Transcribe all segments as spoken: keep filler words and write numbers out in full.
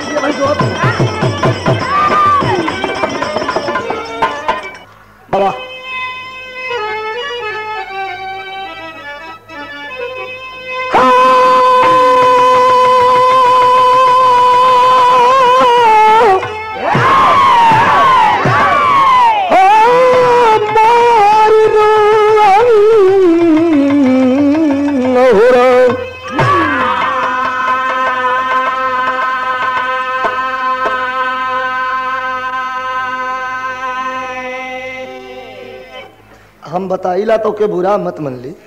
बाबा हम बताइला तो के बुरा मत मन ली।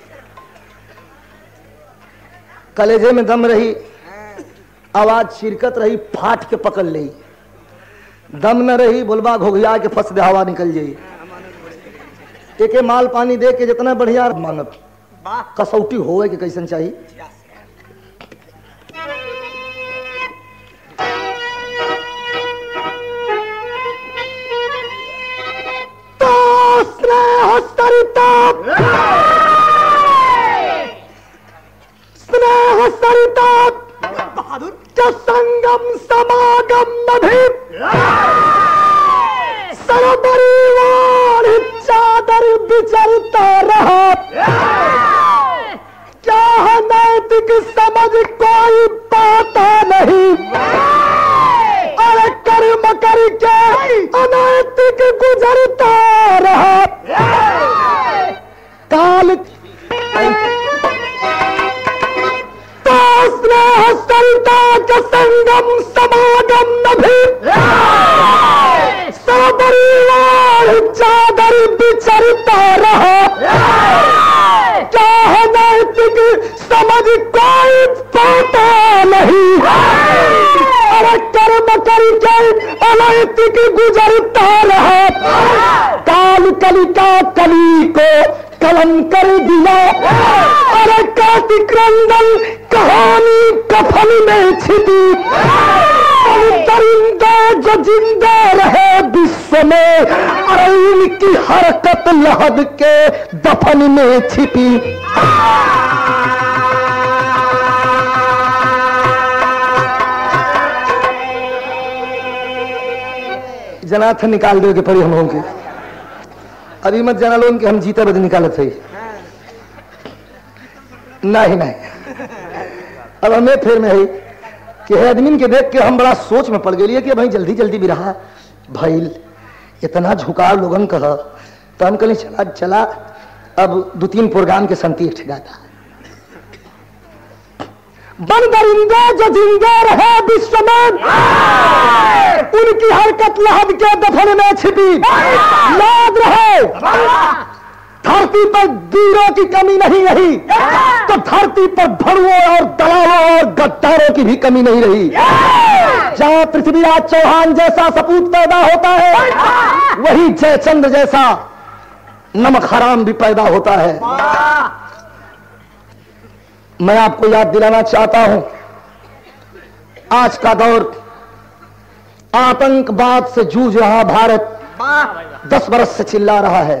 कलेजे में दम रही, आवाज शिरकत रही, फाट के पकड़ ली। दम न रही, बुलबा घोघिया के फंस दे, हवा निकल जाई। एक माल पानी दे के जितना बढ़िया मांगब, कसौटी होवे के कैसन चाहिए। स्नेह सरिता संगम समागम मधि सरपरिवार चादर बिचरता रहा। क्या है नैतिक समझ कोई पाता नहीं, अरे कर्म करके अनैतिक गुजरता रहा। काल तो स्नेह सरिता का संगम समागम नभी सबरिवार चादर बिचरता रहा। क्या है नैतिक समझ कोई पाता नहीं, अरे कर्म करके अनैतिक गुजरता रहा। काल कलिका कली को कलम कर दिया, अरे कार्तिक रंगन कहानी कफन में छिपी। दरिंदे जो जिंदा रहे विश्व में, अरे इनकी हरकत लहद के दफन में छिपी। जनाथ निकाल दो के पड़ी हम होंगे। अभी मत जाना लोन कि हम जीते बद निकालत है। नहीं नहीं, अब हमें फिर में है कि आदमी के देख के हम बड़ा सोच में पड़ गए कि भाई जल्दी जल्दी भी रहा भाई, इतना झुकाव लोगन कह तो हम कहीं चला चला अब दो तीन प्रोग्राम के संती ठेगाता। बन दरिंदे जो जिंदा रहे विश्व में, उनकी हरकत लहद के दफन में छिपी। याद रहे धरती पर वीरों की कमी नहीं रही, तो धरती पर भड़ुओं और दलालों और गद्दारों की भी कमी नहीं रही। जहां पृथ्वीराज चौहान जैसा सपूत पैदा होता है, वही जयचंद जैसा नमक हराम भी पैदा होता है। मैं आपको याद दिलाना चाहता हूं, आज का दौर आतंकवाद से जूझ रहा भारत दस बरस से चिल्ला रहा है।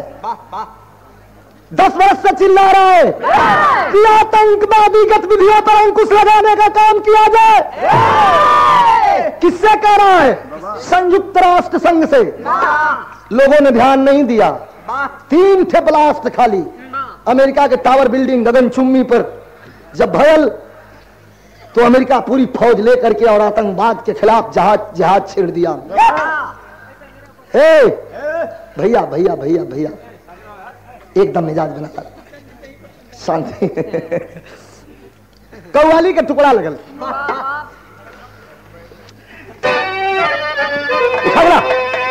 दस वर्ष से चिल्ला रहा है कि आतंकवादी गतिविधियों पर अंकुश लगाने का काम किया जाए। किससे कह रहा है? संयुक्त राष्ट्र संघ से। लोगों ने ध्यान नहीं दिया। तीन थे ब्लास्ट खाली अमेरिका के टावर बिल्डिंग गगनचुम्बी पर जब भयल, तो अमेरिका पूरी फौज लेकर के और आतंकवाद के खिलाफ जहाज जहाज छेड़ दिया। हे भैया भैया भैया भैया एकदम मिजाज बना शांति। कव्वाली का टुकड़ा लगल खबरा।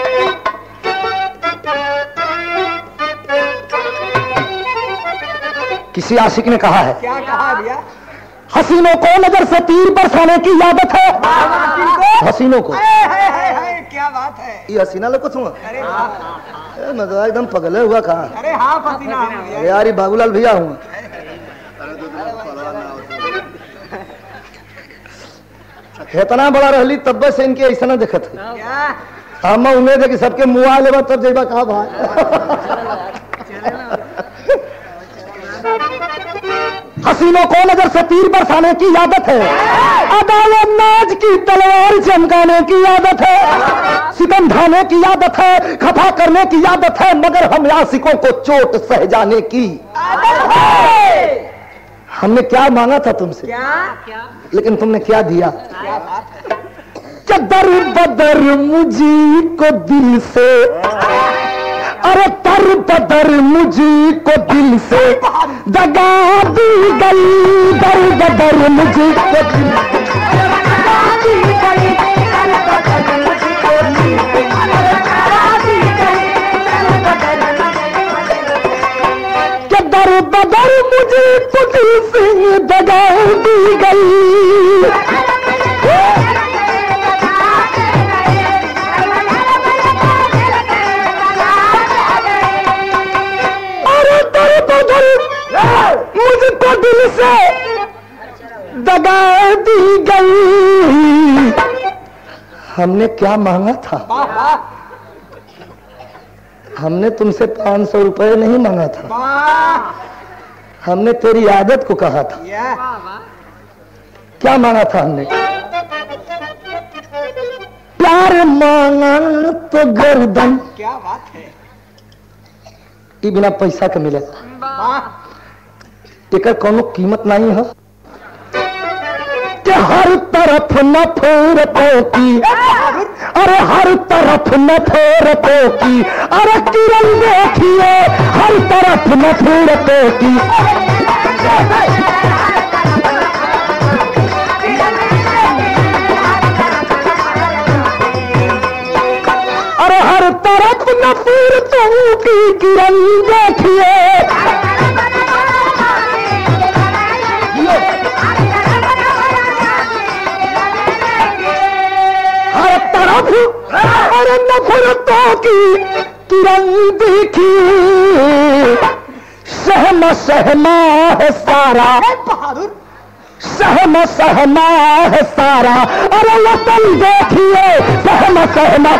किसी आशिक ने कहा है, क्या कहा भैया? हसीनों को नजर से तीर बरसाने की आदत है। हसीनों को है, है, है, है, क्या बात है? ये हसीना लोग कुछ हुआ? अरे वाह, मैं तो एकदम पगले हुआ कहा। अरे हाँ हसीना हूँ भैया। यार ये बाबूलाल भैया हूँ। इतना बड़ा रहली तब से इनके ऐसा ना देखत है। क्या हम उम्मीद है कि सबके मुआ लेवा तब जेबा कहा भाई। हसीनों को नजर से तीर बरसाने की आदत है। अदालत नाज की तलवार तुम्हारी चमकाने की आदत है, सितम ढाने की आदत है, खफा करने की आदत है, मगर हम आशिकों को चोट सह जाने की आदत है। हमने क्या मांगा था तुमसे, क्या क्या लेकिन तुमने क्या दिया? क्या बात है? दर बदर मुझी को दिल से, अरे तर बदर मुझी को दिल से दगा दी गई, दर बदर मुझी को दिल के दर बदर मुझी को दिल से दगा दी गई। मुझको दिल से दगा दी गई। हमने क्या मांगा था? हमने तुमसे पांच सौ रुपए नहीं मांगा था, हमने तेरी आदत को कहा था। क्या मांगा था हमने? प्यार मांगा तो गर्दन, क्या बात है? कि बिना पैसा के मिलेगा, टिकर कोनो कीमत नहीं है कि हर तरफ नफरतों की, अरे हर तरफ नफरतों की, अरे किरण देखिए हर तरफ नफरतों की, अरे हर तरफ नफरतों की किरण देखिए, अरे नफरतों की किरण देखी, सहमा सहमा है सारा, सहमा सहमा है सारा, अरे वतन देखिए सहमा सहमा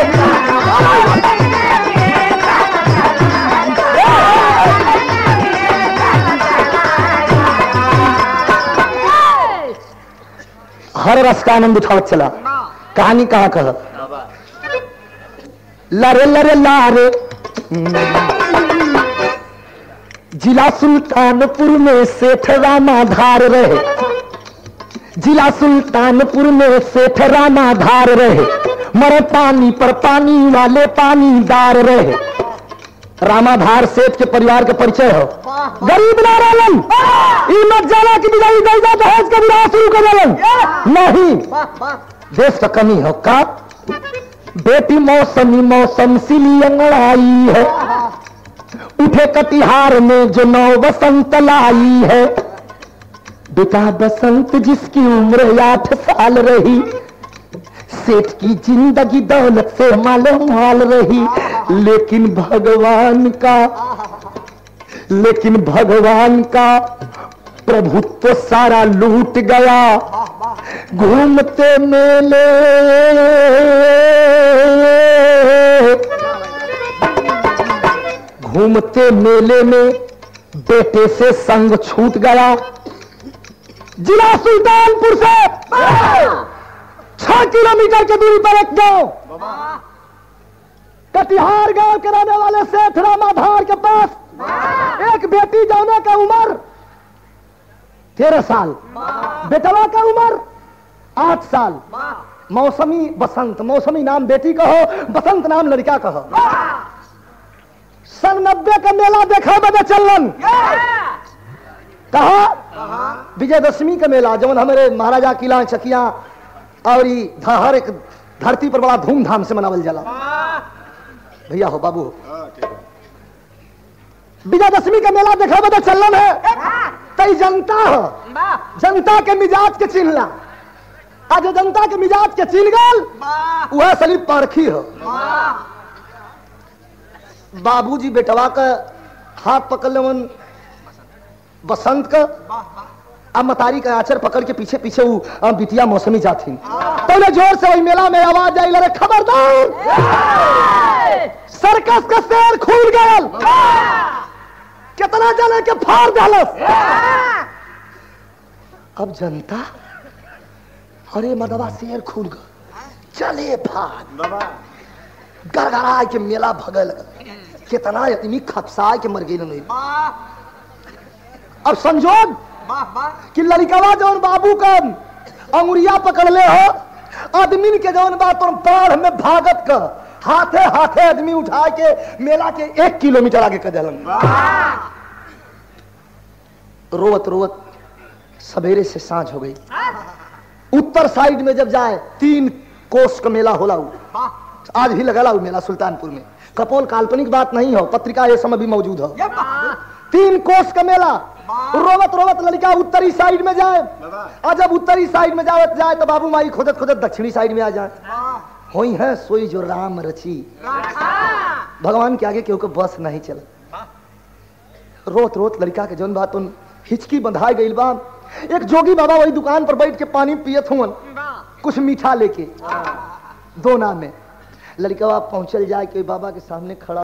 हर रस का आनंद उठावत चला। कहानी कहाँ कह लरे लरे लारे, जिला सुल्तानपुर में सेठ रामाधार रहे, जिला सुल्तानपुर में सेठ रामाधार रहे, मरे पानी पर पानी वाले पानीदार रहे। रामाधार सेठ के परिवार के परिचय हो, गरीब ना रहलन, ई मत जाना कि बिजाई दैदा दहेज का विवाह शुरू कर देलन, नहीं, देश का कमी हो का। बेटी मौसमी मौसम सिली अंगड़ाई है, उठे कटिहार में जो नौ बसंत लाई है, बेटा बसंत जिसकी उम्र आठ साल रही, सेठ की जिंदगी दौलत से मालो माल रही, लेकिन भगवान का, लेकिन भगवान का प्रभुत्व सारा लूट गया। घूमते मेले घूमते मेले में बेटे से संग छूट गया। जिला सुल्तानपुर से छह किलोमीटर की दूरी पर एक गांव, कटिहार गांव के रहने वाले सेठ रामाधार के पास एक बेटी जाने का उम्र तेरह साल, बेटवा का उम्र आठ साल। मौसमी बसंत, मौसमी नाम बेटी का हो, बसंत नाम लड़का का हो। सन नब्बे का मेला देखा बजे चलन, कहा विजयदशमी का मेला, जब हमारे महाराजा किला चकिया और हर एक धरती पर बड़ा धूमधाम से मनावल जाला। भैया हो बाबू, विजयदशमी का मेला देखा बजे चलन है, तई जनता हो, जनता के मिजाज के चिन्हला, आज जनता के मिजाज के चिन्ह गल वह सलीब पारखी हो। बाबूजी बेटवा का हाथ पकड़ लेवन बसंत का, अब मतारी का आचर पकड़ के पीछे पीछे वो बिटिया मौसमी जाती, तो उन्हें जोर से वही मेला में आवाज आई, लड़े खबरदार सर्कस का शेर खुल गया, कितना जने के फाड़ डालस। अब जनता अरे मदवा शेर खुल गए चले भाग गड़गड़ा के मेला भगल कितना आदमी खपसा के मर गई नहीं। अब संजोग कि लड़कवा जौन बाबू का अंगुरिया पकड़ ले हो आदमी के जौन बात और बाढ़ में भागत का हाथे हाथे आदमी उठा के मेला के एक किलोमीटर आगे कर दिलन। रोवत रोवत सवेरे से सांझ हो गई। उत्तर साइड में जब जाए तीन कोस का मेला होला हुआ, आज भी लगा हुआ मेला सुल्तानपुर में। कपोल काल्पनिक बात नहीं हो, पत्रिका ये समय भी मौजूद हो। तीन कोस का मेला। रोवत रोवत लड़का उत्तरी साइड में जाए और जब उत्तरी साइड में जाए जाए तो बाबू माई खोदत खोदत दक्षिणी साइड में आ जाए। होई है सोई जो राम रची, भगवान के आगे केहू के बस नहीं चला। रोत रोत लड़का के जौन बात उन हिचकी बंधाई गई बा। एक जोगी बाबा वही दुकान पर बैठ के पानी पियत हुआ कुछ मीठा लेके दोना में। लड़का बाबा पहुंचल जाए के बाबा के सामने खड़ा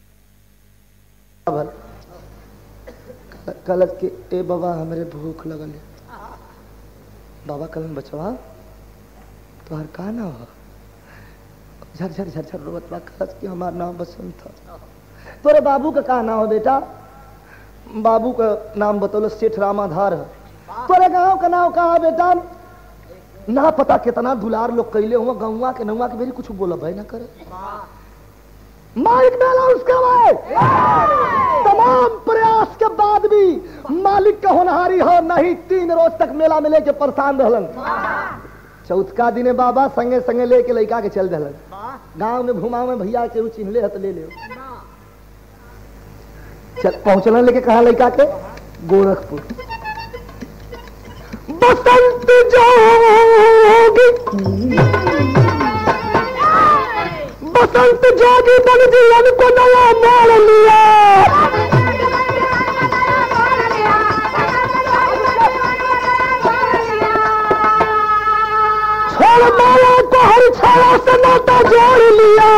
कलश के ए बाबा हमरे भूख लगल है। बाबा कलन बचवा तोहर का ना हो? झरझर झरझर रोवत बा कलश के हमार नाम बसंत था। तोरे बाबू का का नाम हो बेटा? बाबू का नाम बतौलो सेठ रामाधार है। तोरे गांव का नाम का बेटा? ना पता कितना दुलार लोग कैले हुआ गौवा के नौवा के मेरी कुछ बोला भाई ना करे। मालिक डाला उसका भाई तमाम प्रयास के बाद भी मालिक का होनहारी हो नहीं। तीन रोज तक मेला में लेके परेशान रहलन। चौथका दिने बाबा संगे संगे लेके लड़का के चल दहलन। गांव में घुमा में भैया के चिन्हले है तो ले ले चल पहुंचलन। लेके कहा लड़का के गोरखपुर। बसंत जोगी बसंत जोगी बन जीवन को नया मोड़ लिया। छोड़ माला को हर छाया से नाता जोड़ लिया।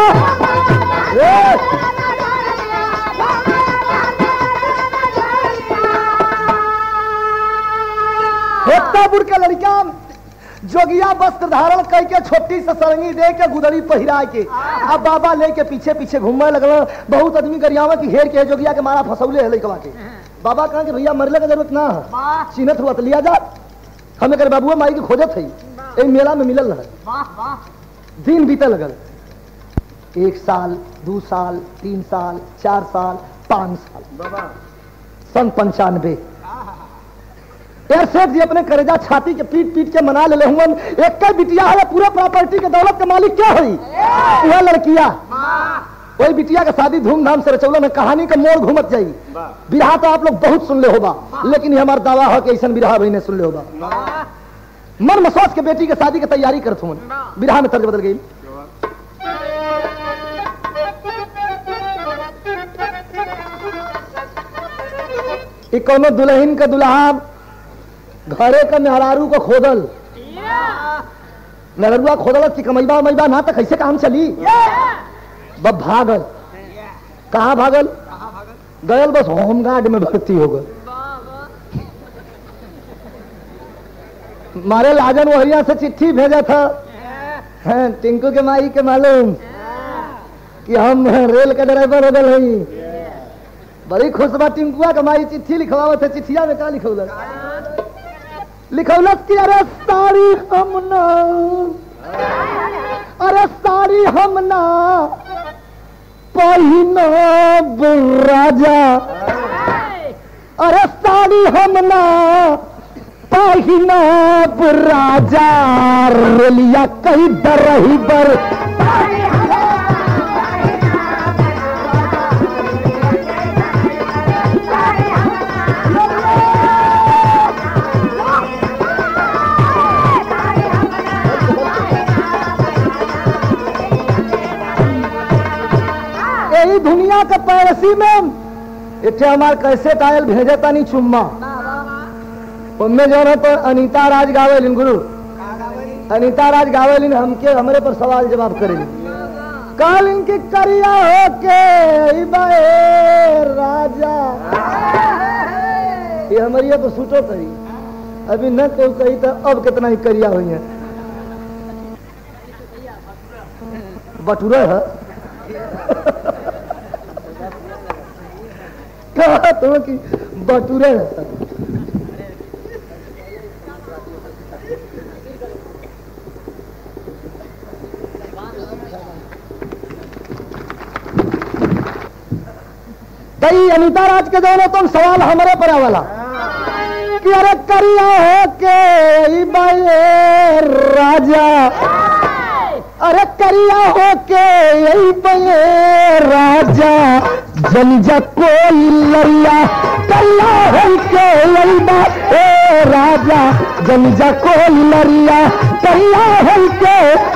हेक्तापुर के लड़का जोगिया वस्त्र धारण करके छोटी से सरंगी दे के गुदड़ी पहिरा के अब बाबा लेके पीछे पीछे घूमने लगल। बहुत आदमी गरियावा की घेर के जोगिया के मारा फसौले है लड़कवा के। बाबा कहा कि भैया मरले का जरूरत ना है, चिन्हत हुआ तो लिया जा। हमें कर बाबुआ माई की खोजत है मेला में मिलल रहा। दिन बीते लगल। एक साल दो साल तीन साल चार साल पांच साल सन पंचानवे सेठ जी अपने करेजा छाती के पीट पीट के मना ले हुए। एक बिटिया है पूरा प्रॉपर्टी के दौलत के मालिक क्या हुई? वह लड़किया वही बिटिया का शादी धूमधाम से रचौला में कहानी का मोड़ घूमत जाई। बिरहा तो आप लोग बहुत सुन ले होगा लेकिन हमारा दावा है कि ऐसा बिरहा भाई ने सुन ले होगा। मन में सोच के बेटी के शादी की तैयारी करत हूँ। बिरहा में तर्ज बदल गई। कोनो दुल्हन का दुल्हा घरे का मेहरारू को खोदल मेहरुआ खोदल कमैबा मैबा ना तो कैसे काम चली। बब भागल। कहाँ भागल? गयल बस होमगार्ड में भर्ती हो गए। मारे लाजन वहरिया से चिट्ठी भेजा था हैं टिंकू के माई के मालूम कि हम रेल का ड्राइवर हो गए। बड़ी खुश बा टिंकुआ के माई चिट्ठी लिखवावत है। चिट्ठिया में क्या लिखौलस? लिखौलस कि अरे साड़ी हम ना अरे साड़ी हम ना पहिनब राजा। अरे साड़ी हम ना पहिनब राजा। रेलिया कहीं डर रही बर दुनिया के पड़ोसी में इतने हमारे कैसे टायल भेजे तानी चुम्मा उनमें जो है तो अनीता राज गावेलिन गुरु अनीता राज गावेलिन हमके हमरे पर सवाल जवाब करेली। कल इनकी करिया हो के राजा ये हमारी तो सूटो करी अभी न क्यों कही तो अब कितना ही करिया हुई है। बटुरा है कहा तो कि बटुरा है। कई अनिता राज के दोनों तुम सवाल हमारे पर वाला कि अरे करिया हो के बाई राजा, अरे करिया हो के यही बये राजा, जनिजा कोई लरिया करिया हो के यही बये राजा, जनिजा कोई लरिया करिया हो के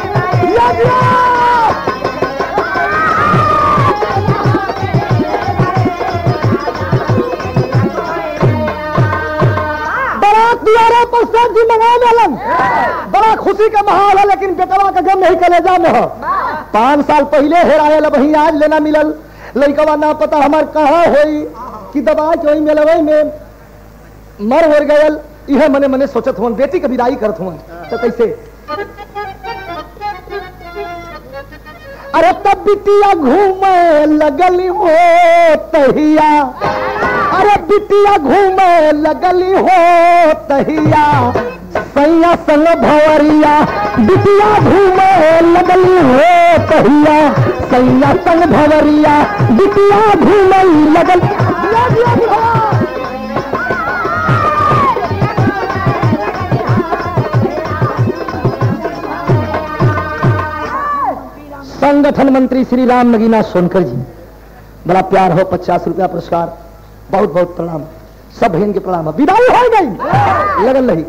द्वारा पर सब्जी मंगा देलन। बड़ा खुशी का माहौल है, लेकिन बेटवा का गम नहीं कलेजा में हो। पांच साल पहले हेरायल वही आज लेना मिलल। लड़कवा ना पता हमार कहाँ होई कि दवा के वही मिलवे में मर हो गयल। यह मने मने सोचत हुन बेटी का विदाई करत हुन तो कैसे। अरे तब बिटिया घूमे लगली हो तहिया, अरे बिटिया घूमे लगली हो तहिया, सैया संग भवरिया बिटिया घूमे लगली हो तहिया, सैया संग भवरिया बिटिया घूमे लगल। संगठन मंत्री श्री राम नगीना सोनकर जी, बड़ा प्यार हो, पचास रुपया पुरस्कार, बहुत बहुत प्रणाम, सब बहन के प्रणाम। विदाई हो गई लगन रही।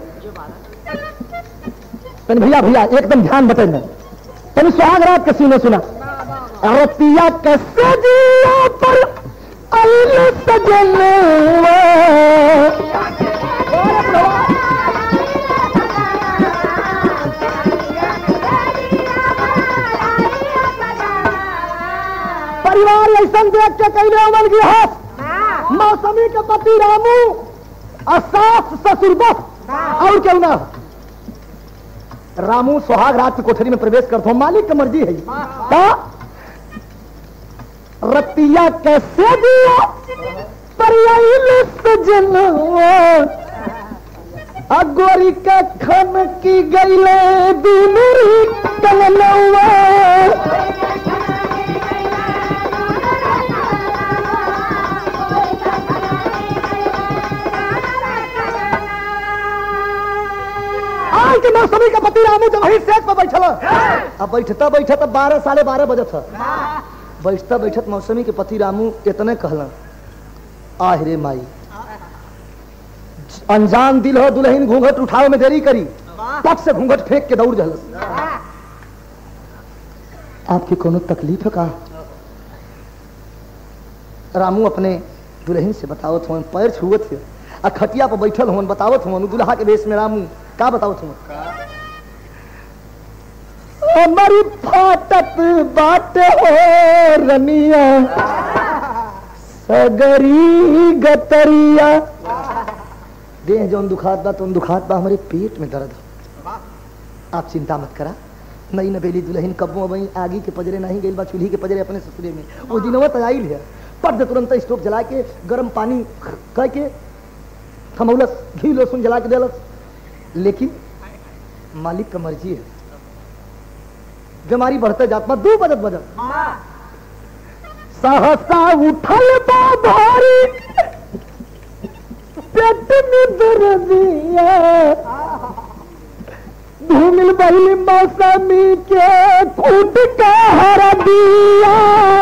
तन भैया भैया एकदम ध्यान बटे में तन सुहाग रात के सीने सुना। रतिया कैसे दिया पर आइल सजनवा, परिवार ऐसा देख के कहने अमन की हाथ मौसमी के पति रामू और सास ससुर बस और क्यों ना। रामू सुहाग रात की कोठरी में प्रवेश करता हूं, मालिक की मर्जी है। का रतिया कैसे दिया परियाइल सजनवा, अगोरी के खन की गईले दूनरी कलनवा, के मौसमी का पति रामू जब वही सेट पर बैठल, अब बैठता बैठता बारह साढ़े बारह बजे था, बैठता बैठत मौसमी के पति रामू इतने कहलन, आह रे माई अनजान दिल हो दुल्हन घूंघट उठाओ में देरी करी, पट से घूंघट फेंक के दौड़ जल। आपकी कोनो तकलीफ है का? रामू अपने दुल्हन से बतावत हुआ, पैर छुअत थे, खटिया पर बैठल हुआ बतावत हुआ, दुल्हा के वेश में रामू का बताओ तुम। हमारी फाटत बात हो रनिया सगरी गतरिया, देह जो दुखात बा तुम दुखात बा, हमारे पेट में दर्द हो। आप चिंता मत करा, नई नवेली दुल्हन कब्बों वही आगी के पजरे नहीं गई बा, चूल्ही के पजरे अपने ससुरे में। वो दिनवा तैयारी है, पट दे तुरंत स्टोव जला के गर्म पानी कह के थमौलस, घी लहसुन जला के देलस। लेकिन मालिक का मर्जी है, बीमारी बढ़ते जात बा, दो बजत बजत सहसा उठल बा भारी, पेट में दर्दिया, धूमिल बहिली मौसमी के कूट का हरा दिया,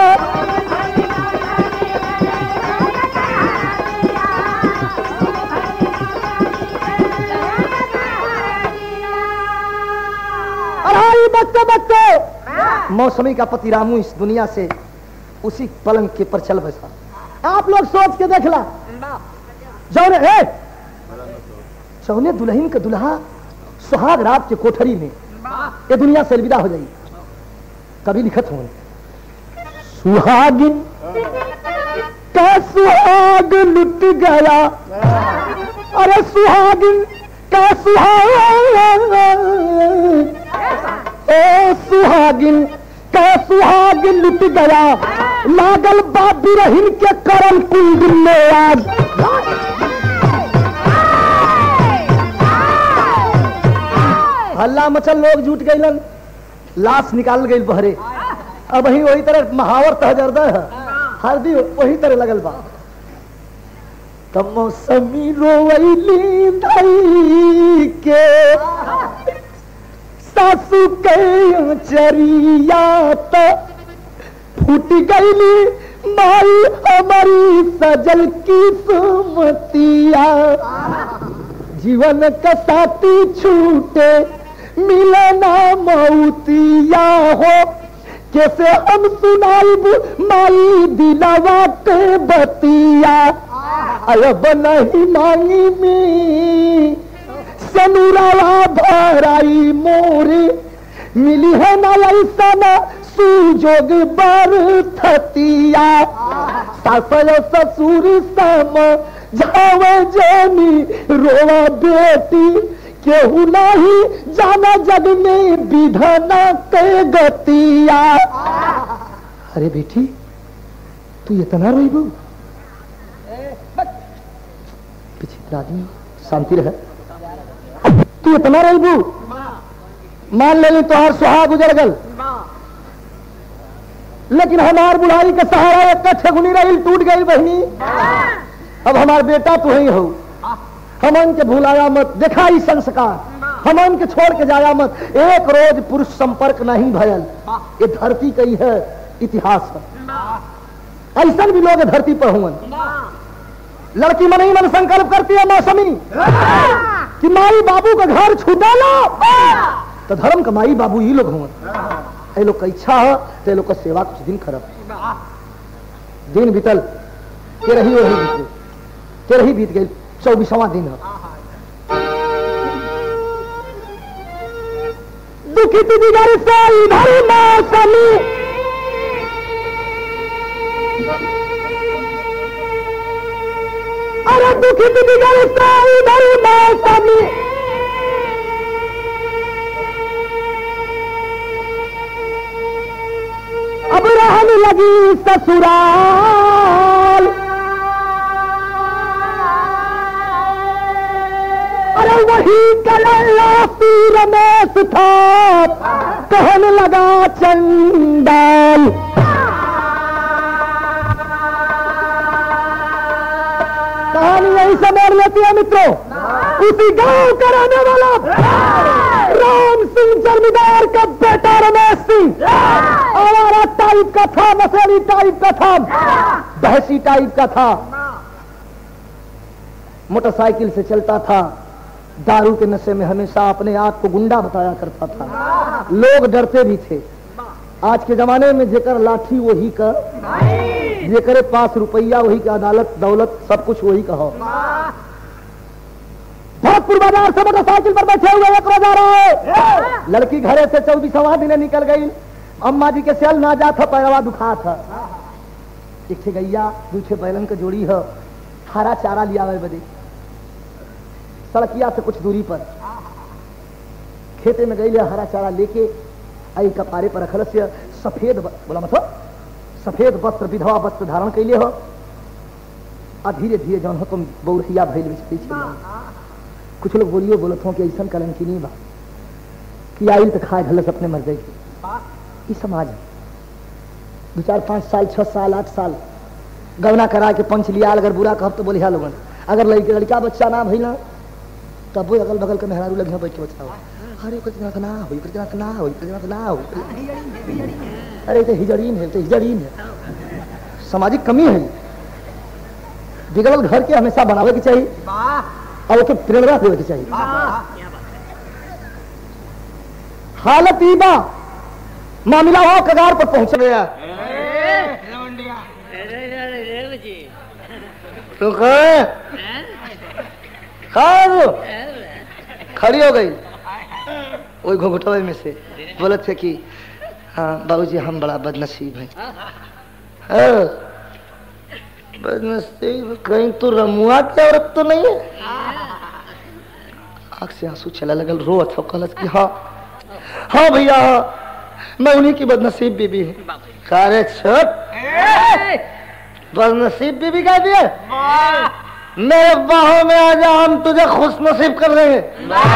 बच्चे बच्चे मौसमी का पति रामू इस दुनिया से उसी पलंग के पर चल बसा। आप लोग सोच के देख ला, जौने ए जौने दुल्हन का दुल्हा सुहाग रात के कोठरी में ये दुनिया से अलविदा हो जाएगी। कभी लिखत हो, सुहागिन का सुहाग लुट गया, अरे सुहागिन का सुहाग, ओ सुहागिन सुहाग लुट गया, लागल बाबी रहीन के करम कुंड में आग। हल्ला मचल, लोग जुट गईलन, लाश निकाल गई बहरे। अब वही वही तरह महावर तहजरदा है, हरदी वही तरह लगल बा। तब मौसमी रोवैली धई के सासू के चरिया त फूट गईली माई हमारी सजल की सुमतिया। जीवन का साथी छूटे मिले ना मौतिया हो, कैसे हम सुनाइब माई दिलावा के बतिया। अब नहीं मांगी मी सनुरावा भराई मोरे, मिली है ना ऐसा ना सुजोग बर थतिया। सासय ससुर सम जावे जानी रोवा बेटी, केहू नहीं जाना जग में विधाना के गतिया। अरे बेटी तू इतना रोईबू? पीछे आदमी शांति रहे। तू इतना रोईबू? मान ले तोहार सुहाग गुजर गल, लेकिन हमार बुढ़ाई के सहारा एक ठेगुनी रही टूट गई बहनी। अब हमार बेटा तू ही हो, हमन के भूलाया मत, देखा ही संस्कार, हमन के छोड़ के जाया मत। एक रोज पुरुष संपर्क नहीं भयल, ये धरती कई है इतिहास है। ऐसा भी लोग धरती पर हुए। लड़की मन ही मन संकल्प करती है मौसमी कि माई बाबू का घर छूटा लो, तो धर्म का माई बाबू ही लोग हुए। ये लोग का इच्छा है तो ये लोग का सेवा कुछ दिन खराब दिन बीतल के रही वही बीत के रही बीत गई। चौबीसवां दिन है। दुखित दिगर से इधर मौसमी, अरे दुखित दिगर से इधर मौसमी, अब रहने लगी ससुराल। अरे वही कलैया रमेश था, कहने लगा चंडाल। कहानी यही से मोड़ लेती है मित्रों। उसी गांव का रहने वाला राम सिंह जमींदार का बेटा रमेश सिंह आवारा टाइप का था, मसेरी टाइप का था, बहसी टाइप का था, मोटरसाइकिल से चलता था, दारू के नशे में हमेशा अपने आप को गुंडा बताया करता था। लोग डरते भी थे। आज के जमाने में जेकर लाठी वही का, जेकर पास रुपया वही का, अदालत दौलत सब कुछ वही का हो। भरतपुर बाजार से मोटरसाइकिल पर बैठे हुए एक रोज आ रहा है। लड़की घरे से चौबीसवां दिन निकल गई। अम्मा जी के सेल ना जाता, पैरवा दुखा था। एक गैया दूसरे बैलन का जोड़ी है, हरा चारा लिया हुआ बदे सड़किया से कुछ दूरी पर खेते में गई, हरा चारा लेके आई कपारे पर रखल से सफेद बोला मतलब सफेद वस्त्र विधवा वस्त्र धारण कैले हो। आ धीरे धीरे जौन हो तुम बौरहिया भैल कुछ लोग बोलियो बोलत हो कि ऐसा कलंकी नहीं बा कि आइल तो खाए धलस अपने मर जाएगी। समाज है दो चार पांच साल छह साल आठ साल गवना करा के पंच लिया, अगर बुरा कहब तो बोलिया लोगन। अगर लड़के लड़का बच्चा ना भइला तब वो अगल बगल के मेहरारू लगे बैठ के बच्चा अरे कितना ना हो कितना ना हो कितना ना हो, अरे तो हिजड़ीन है, तो हिजड़ीन है। सामाजिक कमी है। बिगड़ल घर के हमेशा बनावे के चाहिए और उसके प्रेरणा देवे के चाहिए। हालत ईबा मामला हो कगार पर पहुंच गया। तो खड़ी हो गई वही घुघुटवे में से बोले थे कि हाँ बाबूजी हम बड़ा बदनसीब हैं। हाँ, बदनसीब कहीं तो रमुआ की औरत तो नहीं है। आँख से आंसू चला लगल, रो अच्छा कहलस कि हाँ हाँ भैया मैं उन्हीं की बदनसीब बीबी है। कारे छोट बदनसीब बीबी कह दिए, मेरे बाहों में आ जा, हम तुझे खुश नसीब कर रहे हैं।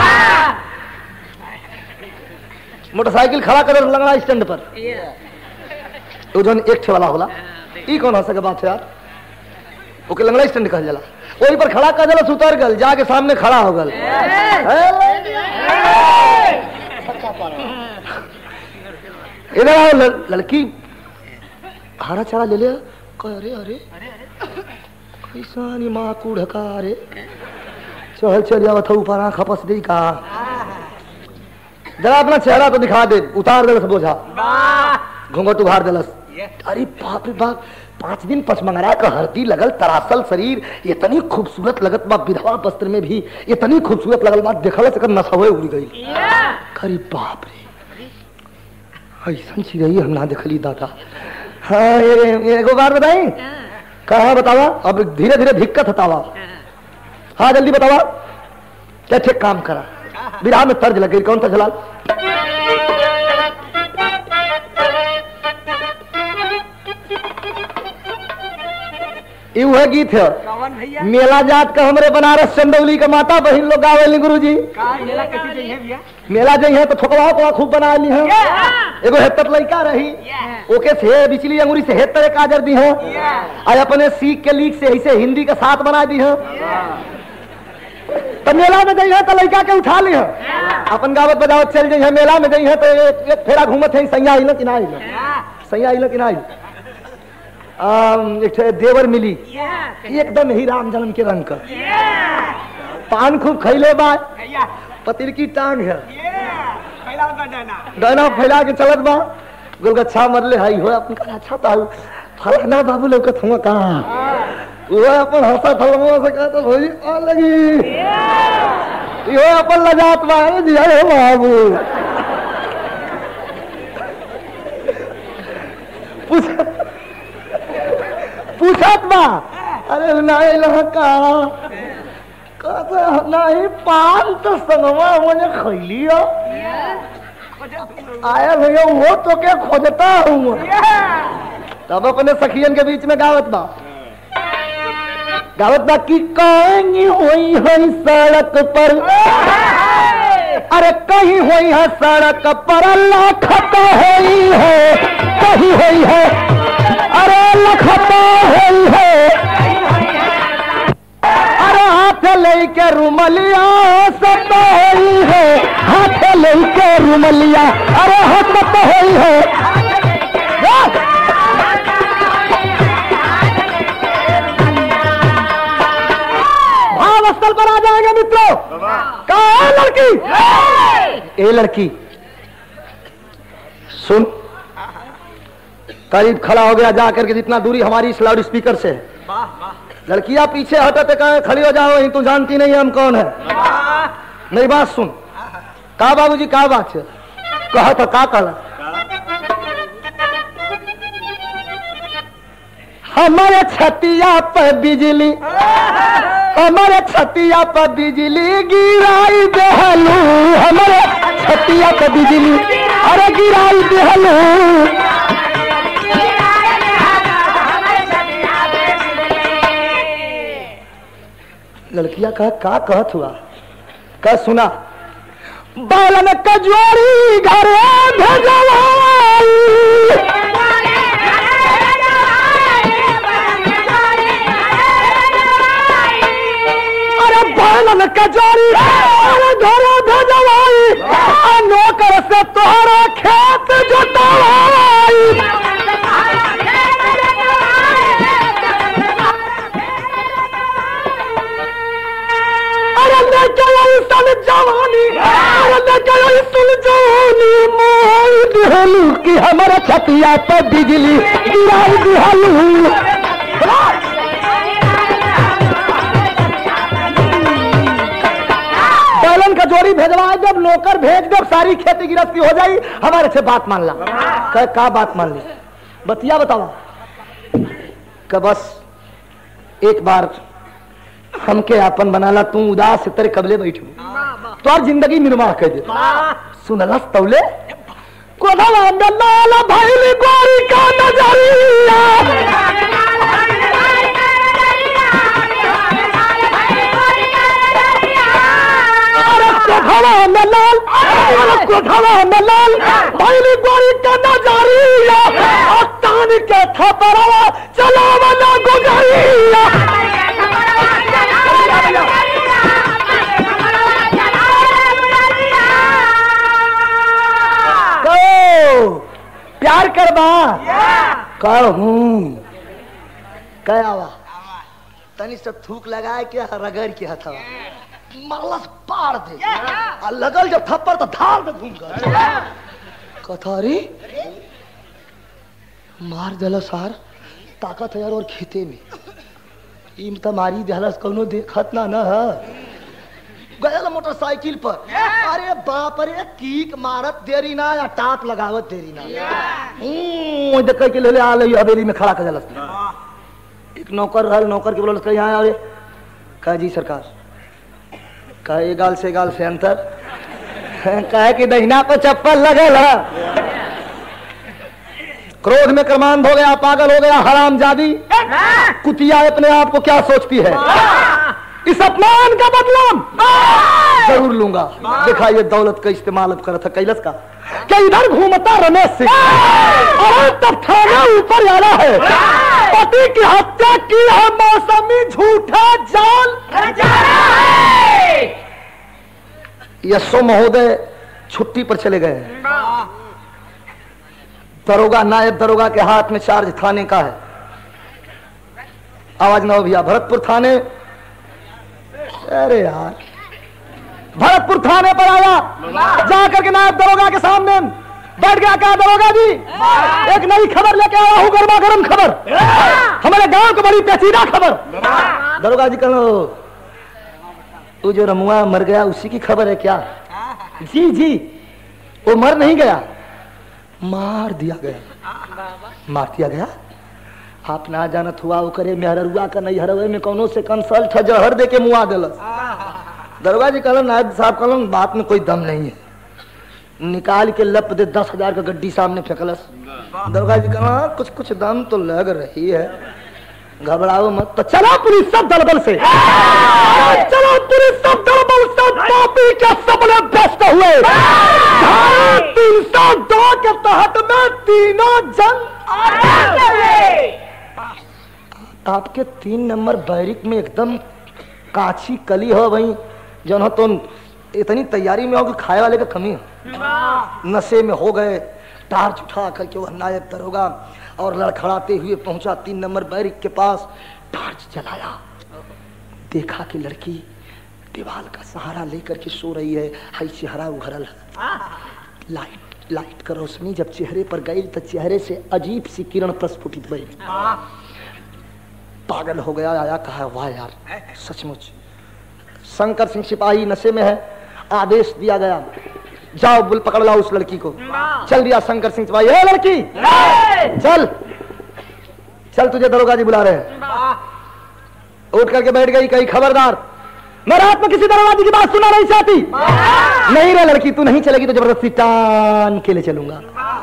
मोटरसाइकिल खड़ा कर लगना स्टैंड पर, तो जो एक छे वाला होला ई कौन हो सके बात है यार, ओके लंगड़ा स्टैंड कह जाला, वही पर खड़ा कर जाला, उतर गल जाके सामने खड़ा हो गल। इधर आओ, लड़की हरा चारा ले लिया, अरे अरे कैसा माँ कूड़ का, अरे चल चल जाओ था ऊपर आँख खपस दी का, जरा अपना चेहरा तो दिखा दे, उतार दे बोझा, घूंघट उभार दलस। अरे बाप रे बाप, पांच दिन पचमंगरा का हरती लगल, तरासल शरीर, इतनी खूबसूरत लगत बा, विधवा वस्त्र में भी इतनी खूबसूरत लगल बा, देखल से नसवे उड़ गई। अरे बाप रे, ऐसा चिड़ै हम ना देखली दादा। हाँ ये एगो बार बताई, कहा बतावा, अब धीरे धीरे दिक्कत हतावा। हाँ जल्दी बतावा, क्या ठीक काम करा, विराह में तर्ज लग गई, कौन सा जलाल? यू है गीत है, मेला जात का हमरे बनारस चंदौली का माता बहन लोग गावे गुरु जी। मेला कैसे जाइए भैया? मेला जाइए तो ठोकवा को खूब बना ली है, एगो हेतर लड़का रही, ओके से बिचली अंगूरी से हेतर काजर दी है, आज अपने सीख के लीक से ऐसे हिंदी का साथ बना दी है। तो मेला में जाइए तो लड़का के उठा ली है, अपन गावत बजावत चल जाइए। मेला में जाइए तो एक, एक फेरा घूमत है, सैया आई ना कि ना, सैया आई ना कि ना, एक देवर मिली एकदम ही राम जन्म के रंग का, पान खूब खैले बा, पतिर की टांग है, डना फैला के चलत बा, गोलगच्छा मरले हई हो अपन का अच्छा ताऊ फलाना बाबू लोग थुआ कहां वो अपन हंसा थलमो से कहत होई आ लगी यो अपन लजात बा जी हे बाबू पूछ पूछत बा, अरे नहीं लहका कहते नहीं पान तो संगवा मुझे खैलियो आया भैया वो तो क्या खोजता हूँ। तब अपने सखियन के बीच में गावत बा, गावत बा कि कहीं हुई है सड़क पर, अरे कहीं हुई है सड़क पर लखत हुई है, कहीं हुई है अरे लखत हुई है, अरे हाथ लेके रुमलिया सब हुई है, हाथ लेके रुमलिया अरे हसत हुई है। भाव स्थल पर आ जाएंगे मित्रों, कहाँ है लड़की? ए लड़की सुन, करीब खड़ा हो गया जाकर के, जितना दूरी हमारी इस लाउड स्पीकर से है। लड़कियां पीछे हटते कहे खड़ी हो जाओ, वहीं तू जानती नहीं हम कौन है। मेरी बात सुन, का बाबूजी का बात है, कहा था का कहला, हमारे छतिया पर बिजली, हमारे छतिया पर बिजली गिराई देहलू, हमारे छतिया पर बिजली अरे गिराई देहलू। लड़कियां कहा का कहत हुआ, कह सुना, बालन कजोरी घर भेजवाई, अरे बालन कजोरी घर भेजवाई, नौकर से तोहरा खेत जोतवाई, जवानी जवानी की हमारा छतिया पर बिजली गिराई दिहलू। बैलन का जोड़ी भेजवाए, जब नौकर भेज दो, सारी खेती गिरफ्ती हो जाई, हमारे से बात मान ला। कह का बात मान ली, बतिया बतावा। का बस एक बार हमके आपन बनाला, तू उदास से तेरे कबले बैठू तो और जिंदगी निर्वाह कर दे। सुनलस तौले कोधवा में लाल भैली गोरी का नजरिया कोठवा में लाल कोठवा में लाल भैली गोरी का नजरिया तान के थपरवा चला वाला गुजरिया प्यार करबा कर हूँ कयावा तनी से थूक लगाए के रगड़ के हथवा मरलस पार दे आ लगल जब थप्पड़ तो धार दे घूम कर कथारी मार देला सार ताकत है यार और खेते में इम त मारी देहलस कोनो देखत ना न है गयल मोटरसाइकिल पर अरे बाप रे कीक मारत देरी ना या टाप लगावत देरी ना हूं देख के ले ले आ ले हवेली में खड़ा कर देलस एक नौकर रहल नौकर के बोलस कहीं आवे कह जी सरकार कह ये गाल से गाल से अंतर कहे कि दहिना पर चप्पल लगल है क्रोध में क्रमांध हो गया पागल हो गया हरामजादी कुतिया अपने आप को क्या सोचती है इस अपमान का बदला जरूर लूंगा देखा ये दौलत का इस्तेमाल अब कर था कैलस का क्या इधर घूमता रमेश से और तब थाना ऊपर आना है पति की हत्या की है मौसमी झूठा जाल यशो महोदय छुट्टी पर चले गए दरोगा नायब दरोगा के हाथ में चार्ज थाने का है आवाज ना हो भैया भरतपुर थाने अरे यार भरतपुर थाने पर आया जाकर के नायब दरोगा के सामने बैठ गया कहा दरोगा जी एक नई खबर लेके आया हूं गर्मा गर्म खबर हमारे गांव को बड़ी पेचीदा खबर दरोगा जी कहो तू जो रमुआ मर गया उसी की खबर है क्या जी जी वो मर नहीं गया मार दिया गया मार दिया गया आप ना जानत हुआ वो करे मेहरुआ का नहीं हरवे में कौनो से कंसल्ट जहर दे के मुआ दिलस दरोगा जी कहलन नायब साहब कहलन बात में कोई दम नहीं है निकाल के लप दे दस हजार का गड्डी सामने फेंकलस दरोगा जी कहला कुछ कुछ दम तो लग रही है घबराओ मत तो चलो पुलिस सब दलबल से चलो पुलिस सब दलबल से पापी के सबले व्यस्त हुए तीन सौ दो के तहत में तीनों जन आपके तीन नंबर बैरिक में एकदम काची कली हो भाई जो हो तो इतनी तैयारी में हो कि खाए वाले का कमी हो नशे में हो गए टार्च उठा करके वह नायब दरोगा और लड़खड़ाते हुए पहुंचा तीन नंबर बैरिक के पास टार्च जलाया देखा कि लड़की दीवार का सहारा लेकर के सो रही है हाई चेहरा उघरल लाइट लाइट का रोशनी जब चेहरे पर गई तो चेहरे से अजीब सी किरण प्रस्फुटित हुई पागल हो गया आया कहा वाह यार सचमुच शंकर सिंह सिपाही नशे में है आदेश दिया गया जाओ बुल पकड़ लाओ उस लड़की को चल दिया शंकर सिंह सिपाही है लड़की चल चल तुझे दरोगा जी बुला रहे हैं उठ करके बैठ गई कहीं खबरदार मैं रात में किसी दरोगा जी की बात सुना नहीं चाहती नहीं रे लड़की तू नहीं चलेगी तो जबरदस्ती टान के ले चलूंगा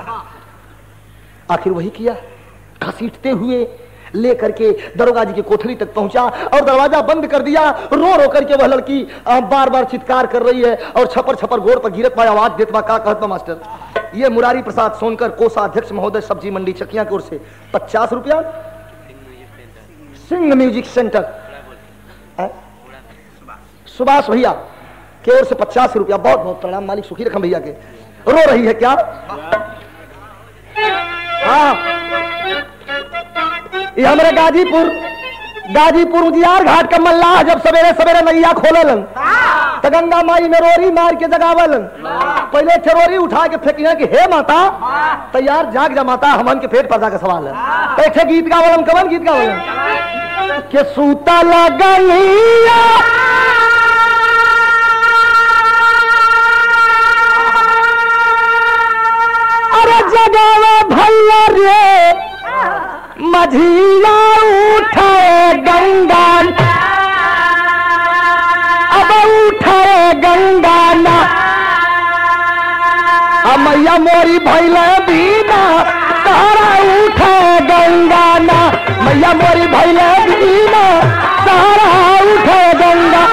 आखिर वही किया घसीटते हुए ले करके दरोगा जी की कोठरी तक पहुंचा और दरवाजा बंद कर दिया रो रो करके वह लड़की बार बार चित्कार कर रही है और छपर छपर गोड़ पर गिरत बा आवाज देत बा का कहत बा मास्टर ये मुरारी प्रसाद सोनकर कोषाध्यक्ष महोदय सब्जी मंडी चकिया की ओर से पचास रुपया सिंह म्यूजिक सेंटर सुभाष भैया की ओर से पचास रुपया बहुत बहुत प्रणाम मालिक सुखी रखम भैया के रो रही है क्या हाँ ये हमारे गाजीपुर गाजीपुर उजियार घाट का मल्लाह जब सवेरे सवेरे नैया खोलन तो गंगा माई में रोरी मार के जगावलन पहले ठेरोरी उठा के फेंकिया कि हे माता तैयार जाग जा माता हमन के पेट पर्दा का सवाल है पैसे गीत गावलन कवन गीत गावलन के सूता लगनिया अरे जगावा भैया रे मझिया उठाए गंगा अब उठाए गंगा ना मैया मोरी भैले बीना सहारा उठे गंगा ना, मैया मोरी भैले बीना सहारा उठे गंगा।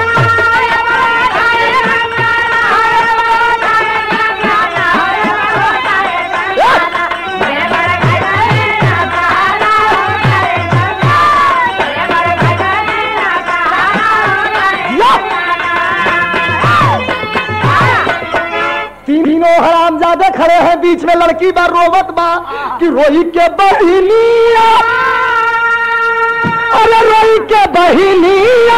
तीनों हरामजादे खड़े हैं बीच में, लड़की बा रोवत बा कि रोई के बहिनिया, अरे रोई के बहिनिया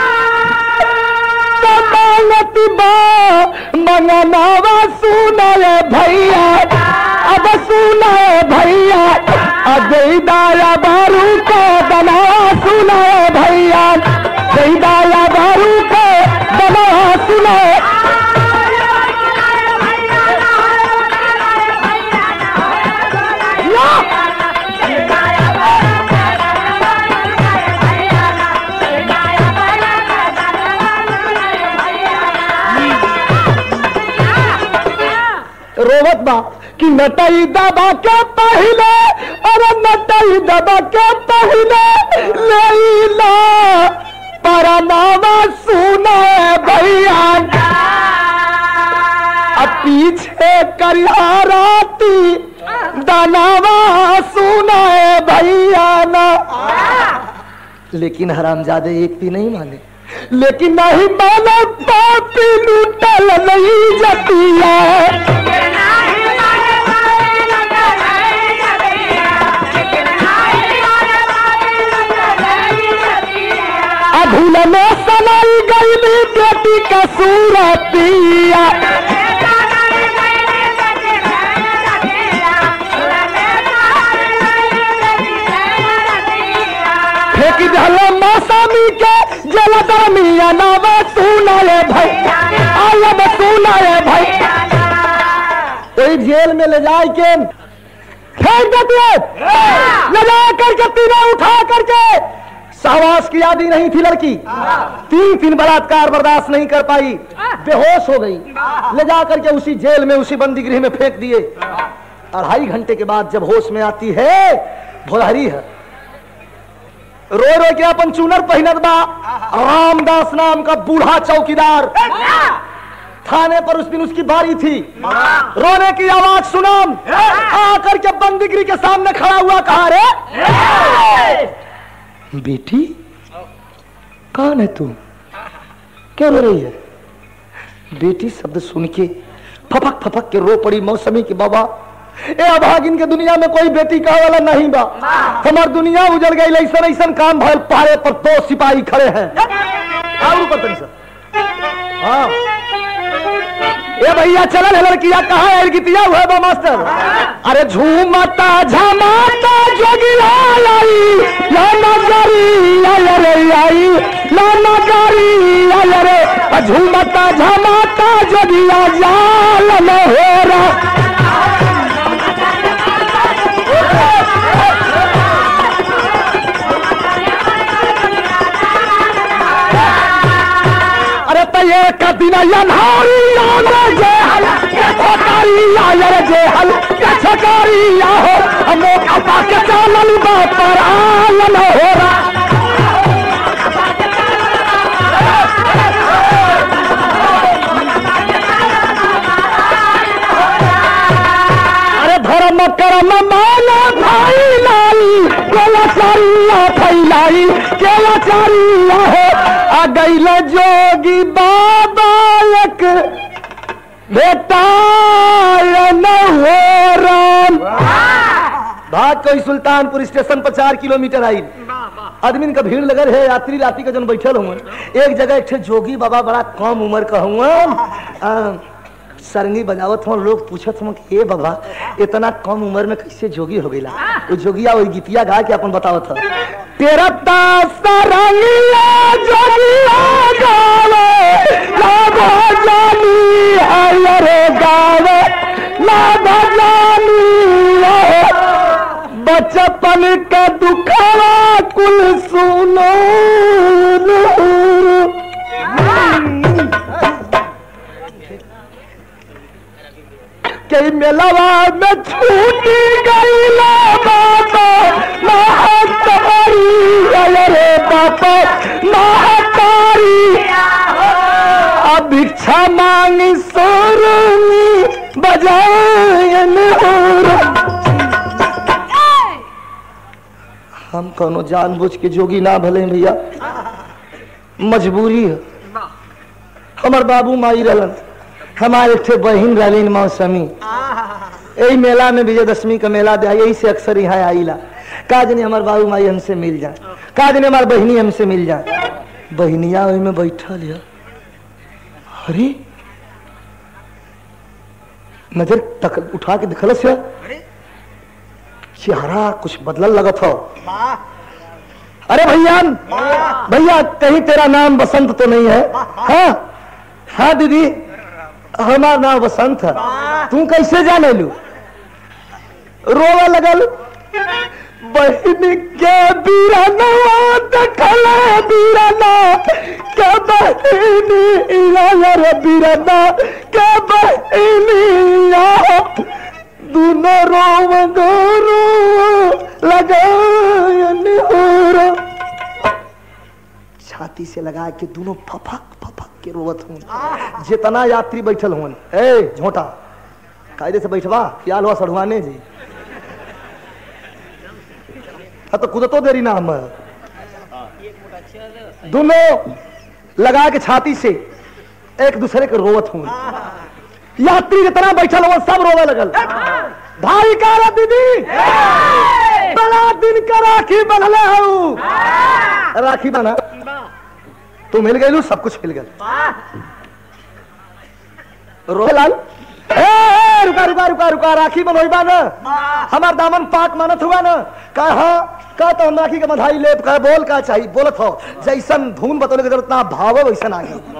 मांगती बा मंगनावा सुनाए भैया, अब सुनाए भैया अजय दाया बारू को बना सुनाए भैया, जय दाया बारू को बना सुनाए। रोवत बा कि नटई दबा के पहले, अरे नटई दबा के पहले लैला परनामा सुनाए भैया, अब पीछे करिहाराती दानावा सुनाए भैया ना। लेकिन हरामजादे एक भी नहीं माने, लेकिन नहीं माने पापी लूटल नहीं जतिया, अभूल में सनाई गई बेटी का सूरतिया, फेंक दिया मौसमी के जलदमिया नावा सुनाए भाई, आलब सुनाए भाई, कोई जेल में ले जाए के फेंक देते, ले जा करके तीनों उठा करके। सहवास की आदि नहीं थी लड़की, तीन तीन बलात्कार बर्दाश्त नहीं कर पाई, बेहोश हो गई, ले जाकर के उसी जेल में उसी बंदी गृह में फेंक दिए। अढ़ाई घंटे के बाद जब होश में आती है, भोरहरी है, रो रो के अपन चूनर पहनत बा, रामदास नाम का बूढ़ा चौकीदार थाने पर उस दिन उसकी बारी थी, रोने की आवाज सुना, आकर के बंदी गृह के सामने खड़ा हुआ, कहा रे बेटी कौन है तू, क्या रो रही है? बेटी शब्द सुन के फपक फपक के रो पड़ी मौसमी के बाबा, ए अभागिन के दुनिया में कोई बेटी कहा वाला नहीं बा, हमार दुनिया उजड़ गई, ऐसा ऐसा काम भल, पहाड़े पर दो सिपाही खड़े हैं। और ऊपर तरी सर, हाँ ए भैया चलन है लड़किया, कहाँ है गितिया हुआ बा मास्टर? अरे झूमता झमाता जोगिया लाई, ला नगरी आय रे आई, ला नगरी आय रे, झूमता झमाता जोगिया जाल में हो रहा। अरे तो ये कदी ना यन्हारी जे हल छोकारी आयर जे हल छोकारी आहो, हमो कपा के चालल बा पर आलन हो रहा। अरे धर्म कर्म माना भाई लाई, केला चारिया फैलाई, केला चारिया हो आ गई जोगी बाबा एक बेटा न हो राम। भाग कोई सुल्तानपुर स्टेशन पर चार किलोमीटर आई, आदमी का भीड़ लगल है, यात्री राती का जन बैठल हुआ, एक जगह एक जोगी बाबा बड़ा कम उम्र का हुआ, सरंगी बजावत हुआ, लोग पूछत हुआ कि ए बाबा इतना कम उम्र में कैसे जोगी हो गईला? वो जोगिया वही गीतिया गा के अपन बतावत था, तेरा सरंगिया जोगिया गावे लाभा जानी हरे गावे लाभा जानी, बचपन का दुखावा कुल सुनो। के मेलवा में छूटी गई बाबा महातारी रे बाबा महातारी अब भिक्षा मांगी सोरनी बजायन हो। हम कोनो जानबूझ के जोगी ना भले भैया, मजबूरी है। हमार बाबू माई रहलन, हमारे एक बहन रहलीन मौसमी। यही मेला में विजयदशमी का मेला दे, यही से अक्सर यहाँ आईला। का जने हमार बाबू माई हमसे मिल जाए, का जने हमार बहनी हमसे मिल जाए। बहनिया वही में बैठा लिया, अरे नजर तक उठा के दिखलस है, चेहरा कुछ बदलल लगत हो। अरे भैया भैया कहीं तेरा नाम बसंत तो नहीं है? हाँ हाँ दीदी हमारा नाम बसंत है। तू कैसे जाने लू? रोवा लगल, बहन के बीराना देखला बीराना के बहनिया रे बीराना के बहनिया दोनों रोव गोरो लगायन हो। छाती से लगा के दोनों फफक फफक के रोवत हूँ। जितना यात्री बैठल हूँ, ए झोटा कायदे से बैठवा, ख्याल हुआ सढ़वाने जी। हाँ तो कुदतो देरी ना हम दोनों लगा के छाती से एक दूसरे के रोवत हूँ। यात्री जितना बैठल हो सब रोवे लगल। भाई का दीदी बड़ा दिन का राखी बनले हूँ। राखी बना तू मिल गई, सब कुछ मिल गया। रोवे लाल रुका रुका रुका रुका राखी बनोइबा न, हमार दामन पाक मानत हुआ न। कहा का तो हम राखी के बधाई लेप कह बोल का चाहिए बोलत हो, जैसन धुन बतौले के जरूरत ना भाव वैसन आ गई।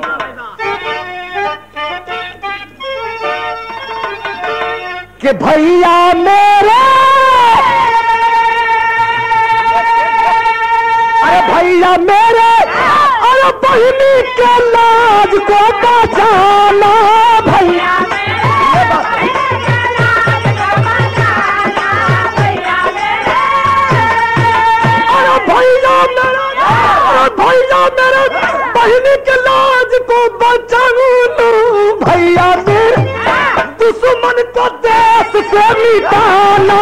कि भैया मेरे, अरे भैया मेरे, अरे बहनी के लाज को बचाना भैया। अरे भैया मेरे, अरे भैया मेरे, बहनी के लाज को बचाना भैया मेरे, दुश्मन को देश से मिटाना।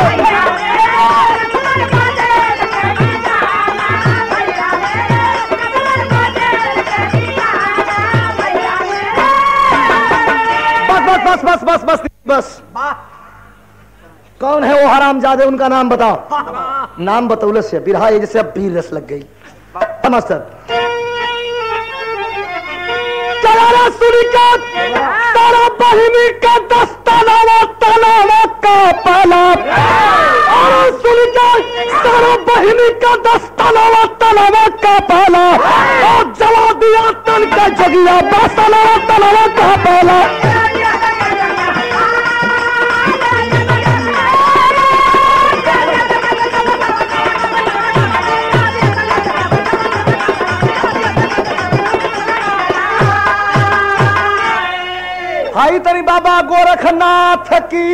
बस बस बस बस बस बस कौन है वो हरामजादे, उनका नाम बताओ। नाम बतौले से बिरहा जैसे अब बीर रस लग गई। मास्टर तारा बहिनी का दस्ताना तलावा का पाला, और सुन जा तारा बहिनी का दस्ताना तलावा का पाला, और जला दिया तन का जगिया बसला तलावा का पाला। भाई तरी बाबा गोरखनाथ की,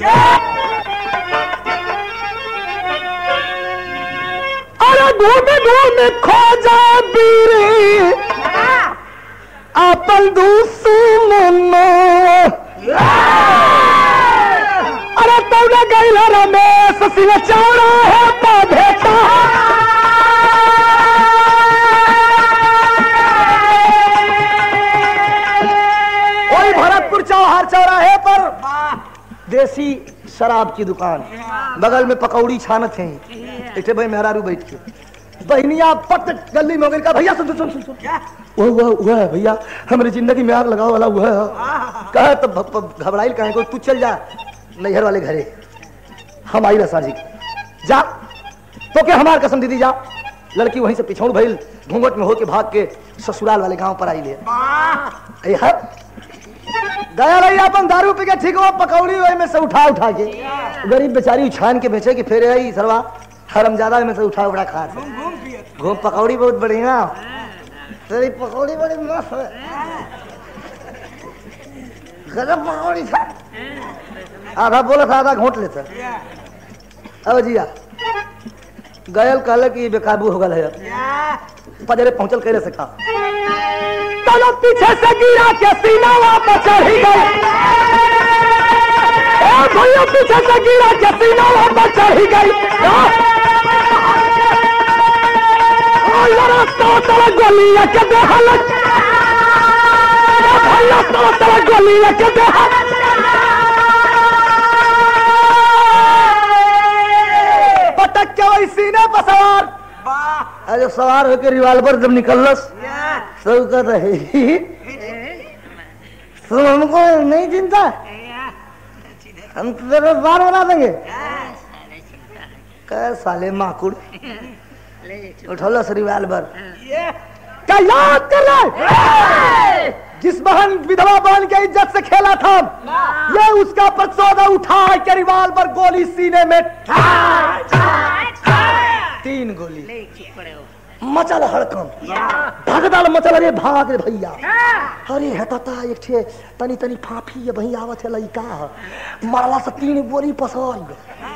अरे घूम घूम खोजा बीरे अपन दुश्मनो, अरे तौने गैला रमेश सिंह चौड़ा है भेटा, चौहार चौराहे पर देसी शराब की दुकान, बगल में पकौड़ी छानत है। इठे भाई मेहरारू बैठ के बहनिया पट गली में का भैया सुन सुन सुन सुन वो वो वो है भैया हमारी जिंदगी में आग लगाओ वाला वो है। कहे तो घबराइल कहे को तू चल जा नैहर वाले घरे, हम आई रसा जी जा तो क्या हमार कसम दीदी जा। लड़की वहीं से पिछौड़ भइल घूंघट में होके भाग के ससुराल वाले गांव पर आई ले गया रही अपन दारू पी के ठीक हो पकौड़ी वही में से उठा उठा के गरीब बेचारी छान के बेचे कि फिर आई सरवा हरमजादा में से उठा उठा खा घूम पकौड़ी बहुत बढ़िया तेरी पकौड़ी बड़ी मस्त है गजब पकौड़ी था आधा बोला था आधा घोट लेता। अब जिया गयल कहले कि बेकाबू हो गल है पजरे पहुंचल कैसे से खा चलो पीछे से गिरा के सीना वापस चढ़ी गई भैया पीछे से गिरा के सीना वापस चढ़ी गई गोली के बेहाल भैया गोली के बेहाल पटक के वही सीने पर सवार अरे सवार होकर रिवाल्वर जब निकलस सब कर रहे तुम हमको नहीं चिंता हम तेरे बार बना देंगे क्या साले माकुड़ उठौलस रिवाल्वर क्या याद कर ले जिस बहन विधवा बहन के इज्जत से खेला था ये उसका प्रचोदन उठा के रिवाल्वर गोली सीने में तीन गोली मचल हड़कम भगदड़ मचल रे भाग रे भैया अरे हटता एक ठे तनी तनी फाफी ये भैया आवत है लइका मरला से तीन गोली पसर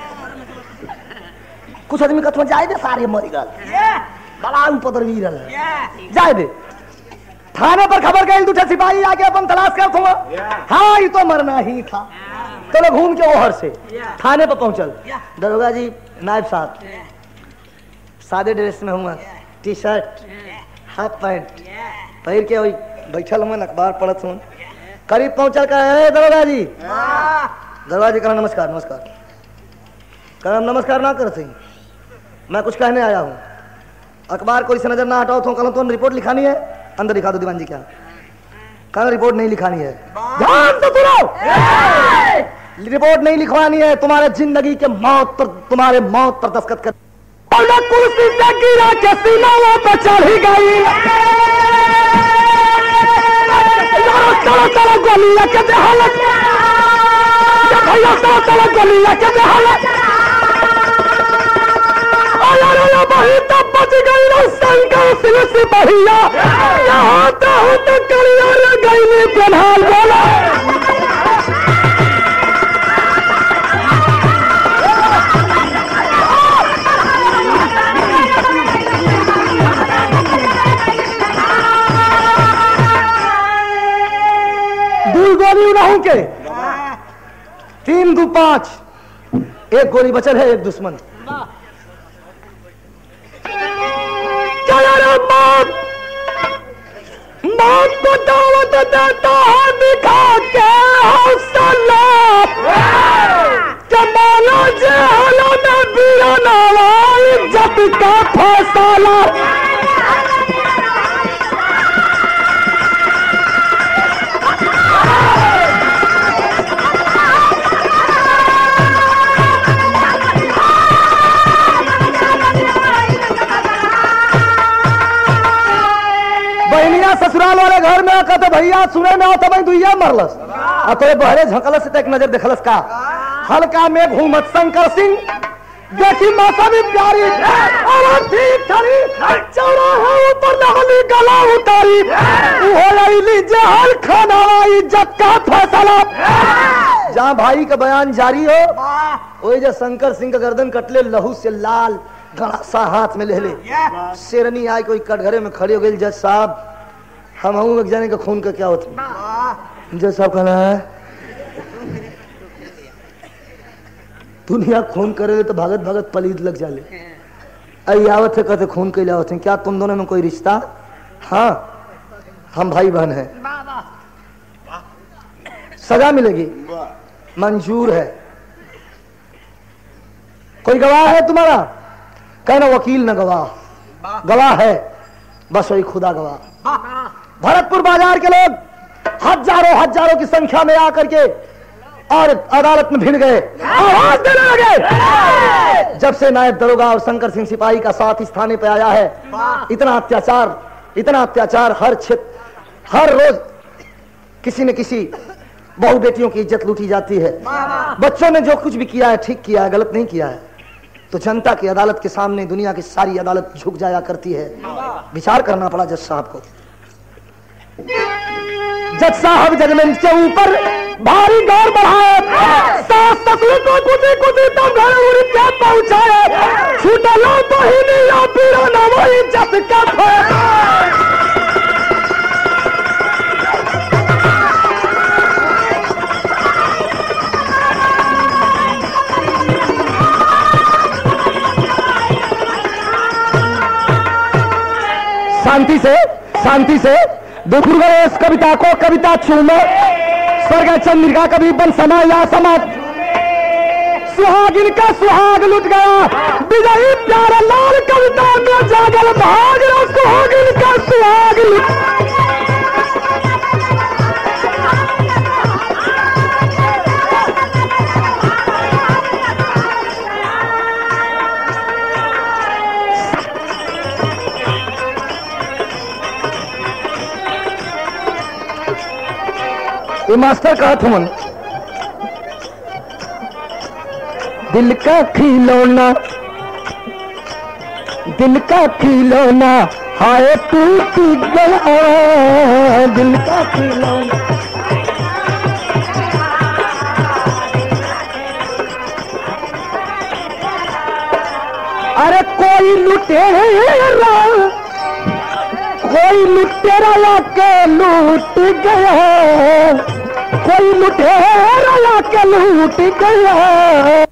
कुछ आदमी कथवा जाए दे सारे मर गल बड़ा उपद्र भी रहे जाए दे थाने पर खबर गई दूठे सिपाही आके अपन तलाश कर दूंगा हाँ ये तो मरना ही था चलो घूम के ओहर से थाने पर पहुंचल दरोगा जी नायब साहब सादे ड्रेस में हूँ टी शर्ट हाफ पैंट पहन के वही बैठल हूँ अखबार पढ़त हूँ करीब पहुंचल कर दरोगा जी दरोगा जी करा नमस्कार नमस्कार करा नमस्कार ना कर सही मैं कुछ कहने आया हूँ अखबार कोई से नजर ना हटाओ तो कल तो रिपोर्ट लिखानी है अंदर लिखा दो दीवान जी क्या कल रिपोर्ट नहीं लिखानी है ध्यान से सुनो रिपोर्ट नहीं लिखवानी है तुम्हारे जिंदगी के मौत पर तुम्हारे मौत पर दस्तखत कर कुर्सी से गिरा के सीनाओं पर चढ़ी गई चलो चलो गोली लेके बेहालत भैया चलो चलो गोली लेके बेहालत वही तब बच गई ना शंकर सिंह सिपहिया यहाँ तो होते करियर गई प्रधान बोला दो गोली रहूं के तीन दो पांच एक गोली बचल है एक दुश्मन मौत मौत को दावत देता है दिखा के हौसला कमाना जेहला में वीराना इज्जत का फैसला ससुराल वाले घर में कहते भैया सुने में आता मैं दुइया मरलस आ तोरे बहरे झकलस से एक नजर देखलस का हल्का में घूमत शंकर सिंह देखी माता भी प्यारी और ठीक ठरी चौड़ा है ऊपर नहली गला उतारी वो आईली जहल खाना इज्जत का फैसला जहां भाई का बयान जारी हो वही जो शंकर सिंह का गर्दन कटले लहू से लाल गड़ासा हाथ में ले ले शेरनी आए कोई कटघरे में खड़े हो गए जज साहब हम हूँ जाने का खून का क्या होता जज साहब कहना है दुनिया खून करे तो भागत भागत पलीद लग जाले आई आवत है कहते खून के आवत है क्या तुम दोनों में कोई रिश्ता हाँ हम भाई बहन हैं सजा मिलेगी मंजूर है कोई गवाह है तुम्हारा कहना वकील न गवाह गवाह है बस वही खुदा गवाह भरतपुर बाजार के लोग हजारों हजारों की संख्या में आकर के और अदालत में भिड़ गए आवाज देने लगे जब से नायब दरोगा और शंकर सिंह सिपाही का साथ इस थाने पे आया है इतना अत्याचार इतना अत्याचार हर क्षेत्र हर रोज किसी न किसी बहु बेटियों की इज्जत लूटी जाती है बच्चों ने जो कुछ भी किया है ठीक किया है गलत नहीं किया है तो जनता की अदालत के सामने दुनिया की सारी अदालत झुक जाया करती है विचार करना पड़ा जज साहब को जज साहब जजमेंट के ऊपर भारी गौर बढ़ाए, सास ससुर को कुछ कुछ तब घर उड़ के पहुंचाए, छूटा लो तो ही नहीं पीरा ना वही जस का शांति से शांति से दुखुर गणेश कविता को कविता छूमे, स्वर्ग चंद्रिका कभी बन समा या समाज, सुहागिन का सुहाग लुट गया, विजयी प्यारा लाल कविता में जागल भाग, सुहागिन का सुहाग लुट। ये मास्टर कहा था मन, दिल का खिलौना दिल का खिलौना हाय टूट गया, दिल का खिलौना। अरे कोई लुटेरा कोई लुटेरा लाके लूट गया, कोई लुटेरा लाके लूट गया।